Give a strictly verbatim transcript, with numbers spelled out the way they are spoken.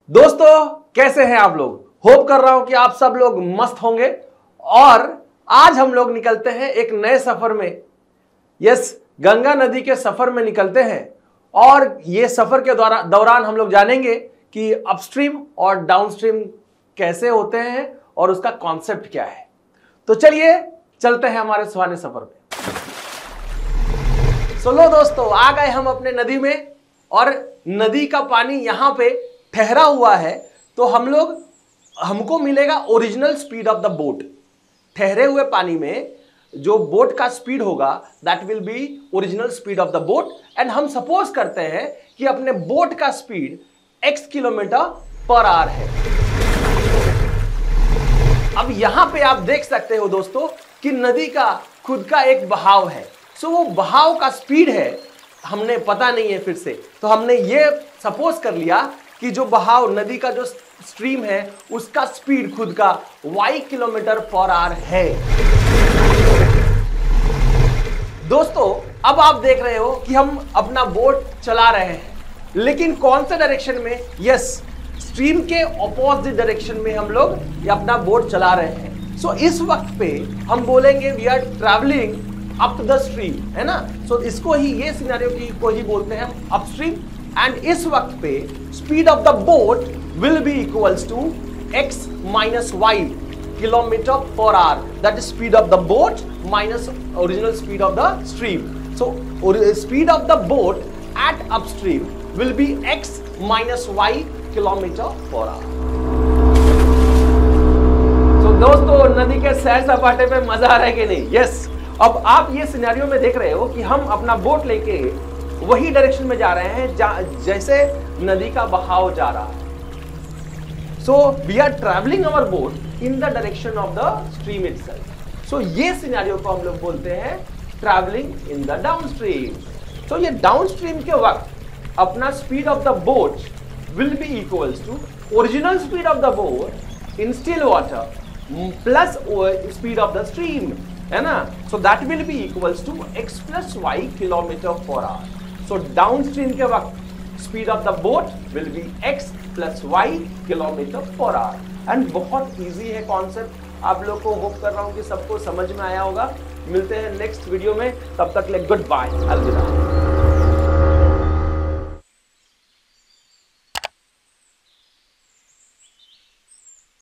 दोस्तों कैसे हैं आप लोग। होप कर रहा हूं कि आप सब लोग मस्त होंगे। और आज हम लोग निकलते हैं एक नए सफर में। यस, गंगा नदी के सफर में निकलते हैं और ये सफर के दौरान हम लोग जानेंगे कि अपस्ट्रीम और डाउनस्ट्रीम कैसे होते हैं और उसका कॉन्सेप्ट क्या है। तो चलिए चलते हैं हमारे सुहाने सफर में। चलो दोस्तों, आ गए हम अपने नदी में और नदी का पानी यहां पे ठहरा हुआ है। तो हम लोग हमको मिलेगा original speed of the boat. ठहरे हुए पानी में जो बोट का स्पीड होगा that will be original speed of the boat. And हम सपोज करते हैं कि अपने बोट का speed x kilometre per hour है। अब यहां पे आप देख सकते हो दोस्तों कि नदी का खुद का एक बहाव है। सो वो बहाव का स्पीड है, हमने पता नहीं है फिर से, तो हमने ये सपोज कर लिया कि जो बहाव नदी का जो स्ट्रीम है उसका स्पीड खुद का y किलोमीटर पर आवर है। दोस्तों अब आप देख रहे हो कि हम अपना बोट चला रहे हैं, लेकिन कौन से डायरेक्शन में? यस, स्ट्रीम के ऑपोजिट डायरेक्शन में हम लोग ये अपना बोट चला रहे हैं। सो so, इस वक्त पे हम बोलेंगे we are travelling up the stream, है ना। सो so, इसको ही, ये सिनेरियो की को ही बोलते हैं हम अपस्ट्रीम। एंड इस वक्त पे speed of the boat will be equals to x minus y kilometre per hour. That is speed of the boat minus original speed of the stream. So speed of the boat at upstream will be x minus y kilometre per hour. So दोस्तों, नदी के सैर सपाटे पे मजा आ रहा है कि नहीं? Yes yes. अब आप ये सिनेरियो में देख रहे हो कि हम अपना बोट लेके वही डायरेक्शन में जा रहे हैं जैसे नदी का बहाव जा रहा है। So we are travelling our boat in the direction of the stream itself. So ये सिनेरियो को हम लोग बोलते हैं travelling in the downstream. So ये डाउनस्ट्रीम के वक्त अपना speed of the boat will be equals to original speed of the boat in still water plus speed of the stream, है ना। So that will be equals to x plus y kilometre per hour. So downstream के वक्त speed of the boat will be x plus y kilometre per hour. And बहुत easy है concept. आप लोग को hope कर रहा हूं कि सबको समझ में आया होगा। मिलते हैं नेक्स्ट वीडियो में, तब तक ले गुड बाय, अलविदा।